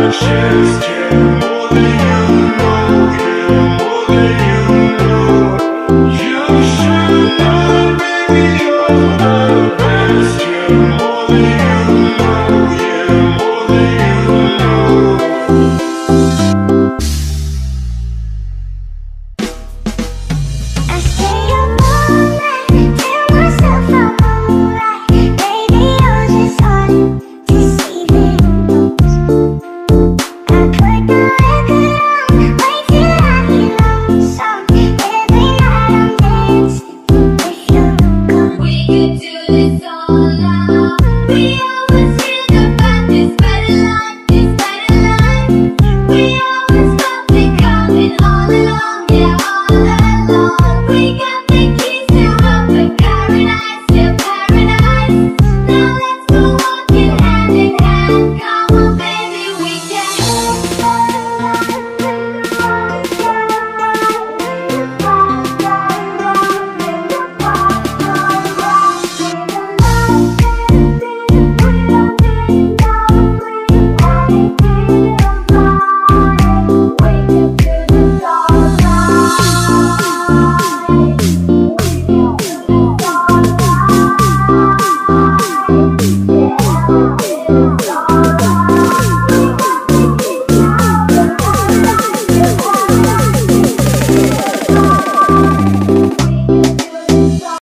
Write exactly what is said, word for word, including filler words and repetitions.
chest, yeah, more than you know, yeah, more than you know. You should know, baby, you're the best, yeah, more than you know.